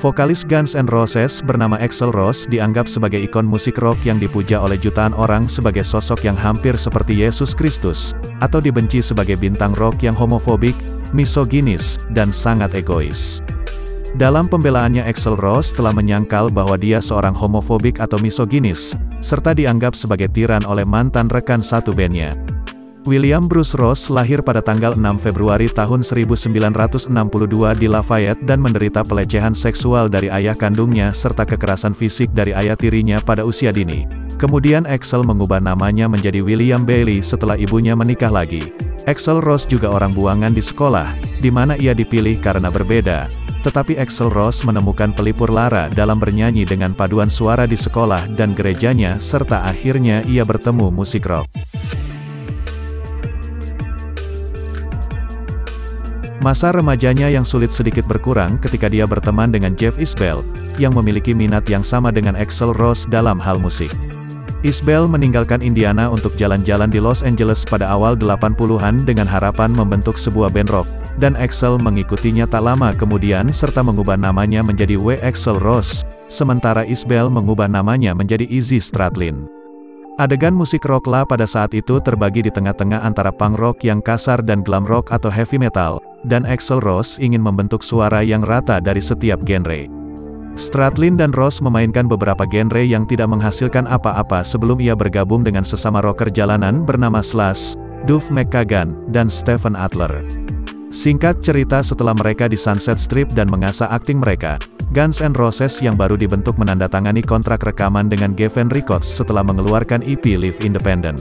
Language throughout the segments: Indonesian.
Vokalis Guns N' Roses bernama Axl Rose dianggap sebagai ikon musik rock yang dipuja oleh jutaan orang sebagai sosok yang hampir seperti Yesus Kristus, atau dibenci sebagai bintang rock yang homofobik, misoginis, dan sangat egois. Dalam pembelaannya, Axl Rose telah menyangkal bahwa dia seorang homofobik atau misoginis, serta dianggap sebagai tiran oleh mantan rekan satu bandnya. William Bruce Rose lahir pada tanggal 6 Februari tahun 1962 di Lafayette dan menderita pelecehan seksual dari ayah kandungnya serta kekerasan fisik dari ayah tirinya pada usia dini. Kemudian Axl mengubah namanya menjadi William Bailey setelah ibunya menikah lagi. Axl Rose juga orang buangan di sekolah, di mana ia dipilih karena berbeda. Tetapi Axl Rose menemukan pelipur lara dalam bernyanyi dengan paduan suara di sekolah dan gerejanya serta akhirnya ia bertemu musik rock. Masa remajanya yang sulit sedikit berkurang ketika dia berteman dengan Jeff Isbell, yang memiliki minat yang sama dengan Axl Rose dalam hal musik. Isbell meninggalkan Indiana untuk jalan-jalan di Los Angeles pada awal 80-an dengan harapan membentuk sebuah band rock, dan Axl mengikutinya tak lama kemudian serta mengubah namanya menjadi W. Axl Rose, sementara Isbell mengubah namanya menjadi Izzy Stradlin. Adegan musik rockla pada saat itu terbagi di tengah-tengah antara punk rock yang kasar dan glam rock atau heavy metal, dan Axl Rose ingin membentuk suara yang rata dari setiap genre. Stradlin dan Rose memainkan beberapa genre yang tidak menghasilkan apa-apa sebelum ia bergabung dengan sesama rocker jalanan bernama Slash, Duff McKagan, dan Steven Adler. Singkat cerita, setelah mereka di Sunset Strip dan mengasah akting mereka, Guns N' Roses yang baru dibentuk menandatangani kontrak rekaman dengan Geffen Records setelah mengeluarkan EP Live Independent.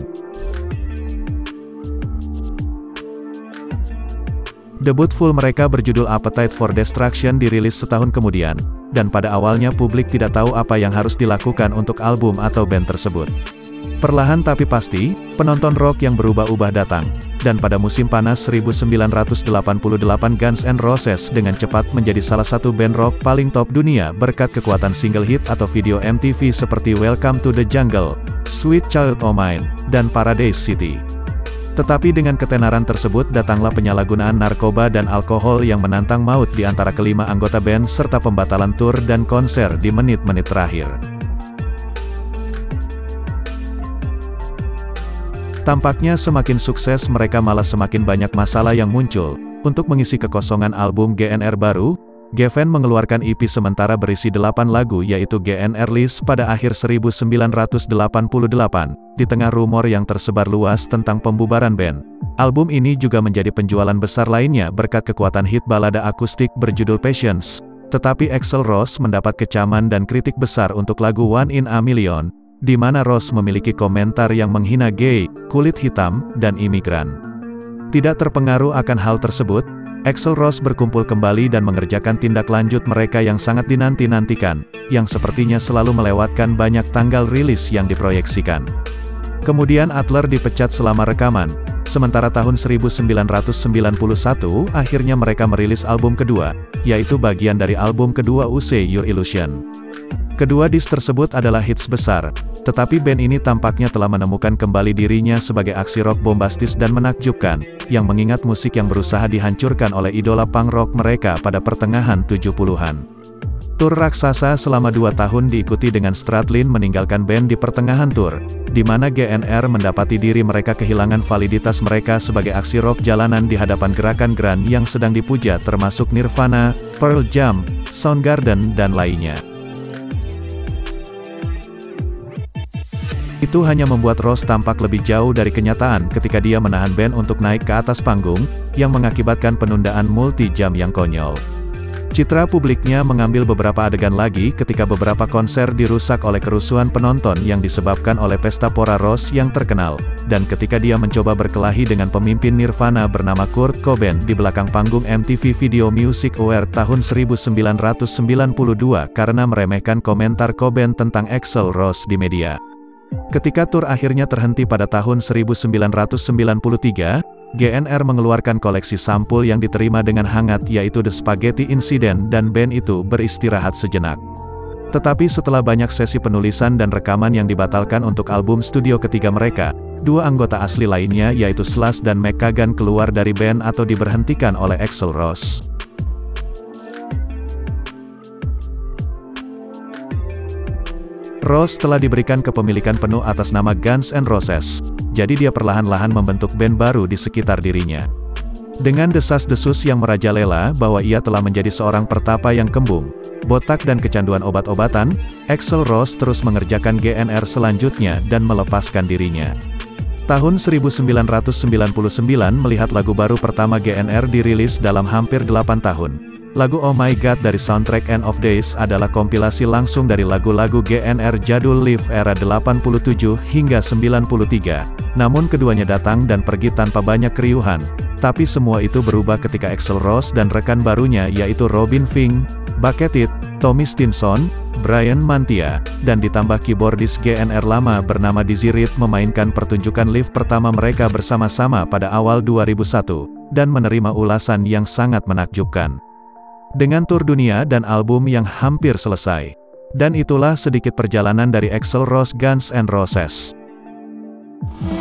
Debut full mereka berjudul Appetite for Destruction dirilis setahun kemudian, dan pada awalnya publik tidak tahu apa yang harus dilakukan untuk album atau band tersebut. Perlahan tapi pasti, penonton rock yang berubah-ubah datang, dan pada musim panas 1988 Guns N' Roses dengan cepat menjadi salah satu band rock paling top dunia berkat kekuatan single hit atau video MTV seperti Welcome to the Jungle, Sweet Child O' Mine, dan Paradise City. Tetapi dengan ketenaran tersebut datanglah penyalahgunaan narkoba dan alkohol yang menantang maut di antara kelima anggota band serta pembatalan tur dan konser di menit-menit terakhir. Tampaknya semakin sukses mereka malah semakin banyak masalah yang muncul. Untuk mengisi kekosongan album GNR baru, Geffen mengeluarkan EP sementara berisi 8 lagu yaitu GNR List pada akhir 1988, di tengah rumor yang tersebar luas tentang pembubaran band. Album ini juga menjadi penjualan besar lainnya berkat kekuatan hit balada akustik berjudul Patience, tetapi Axl Rose mendapat kecaman dan kritik besar untuk lagu One in a Million, di mana Rose memiliki komentar yang menghina gay, kulit hitam, dan imigran. Tidak terpengaruh akan hal tersebut, Axl Rose berkumpul kembali dan mengerjakan tindak lanjut mereka yang sangat dinanti-nantikan, yang sepertinya selalu melewatkan banyak tanggal rilis yang diproyeksikan. Kemudian Adler dipecat selama rekaman, sementara tahun 1991 akhirnya mereka merilis album kedua, yaitu bagian dari album kedua Use Your Illusion. Kedua disk tersebut adalah hits besar, tetapi band ini tampaknya telah menemukan kembali dirinya sebagai aksi rock bombastis dan menakjubkan, yang mengingat musik yang berusaha dihancurkan oleh idola punk rock mereka pada pertengahan 70-an. Tur raksasa selama 2 tahun diikuti dengan Stradlin meninggalkan band di pertengahan tur, di mana GNR mendapati diri mereka kehilangan validitas mereka sebagai aksi rock jalanan di hadapan gerakan grunge yang sedang dipuja termasuk Nirvana, Pearl Jam, Soundgarden, dan lainnya. Itu hanya membuat Rose tampak lebih jauh dari kenyataan ketika dia menahan band untuk naik ke atas panggung, yang mengakibatkan penundaan multi-jam yang konyol. Citra publiknya mengambil beberapa adegan lagi ketika beberapa konser dirusak oleh kerusuhan penonton yang disebabkan oleh pesta pora Rose yang terkenal, dan ketika dia mencoba berkelahi dengan pemimpin Nirvana bernama Kurt Cobain di belakang panggung MTV Video Music Award tahun 1992 karena meremehkan komentar Cobain tentang Axl Rose di media. Ketika tur akhirnya terhenti pada tahun 1993, GNR mengeluarkan koleksi sampul yang diterima dengan hangat yaitu The Spaghetti Incident dan band itu beristirahat sejenak. Tetapi setelah banyak sesi penulisan dan rekaman yang dibatalkan untuk album studio ketiga mereka, 2 anggota asli lainnya yaitu Slash dan McKagan keluar dari band atau diberhentikan oleh Axl Rose. Rose telah diberikan kepemilikan penuh atas nama Guns N' Roses, jadi dia perlahan-lahan membentuk band baru di sekitar dirinya. Dengan desas-desus yang merajalela bahwa ia telah menjadi seorang pertapa yang kembung, botak dan kecanduan obat-obatan, Axl Rose terus mengerjakan GNR selanjutnya dan melepaskan dirinya. Tahun 1999 melihat lagu baru pertama GNR dirilis dalam hampir 8 tahun. Lagu Oh My God dari soundtrack End of Days adalah kompilasi langsung dari lagu-lagu GNR jadul live era 87 hingga 93. Namun keduanya datang dan pergi tanpa banyak keriuhan. Tapi semua itu berubah ketika Axl Rose dan rekan barunya yaitu Robin Fink, Buckethead, Tommy Stinson, Bryan Mantia, dan ditambah keyboardis GNR lama bernama Dizzy Reed memainkan pertunjukan live pertama mereka bersama-sama pada awal 2001, dan menerima ulasan yang sangat menakjubkan. Dengan tur dunia dan album yang hampir selesai. Dan itulah sedikit perjalanan dari Axl Rose Guns N' Roses.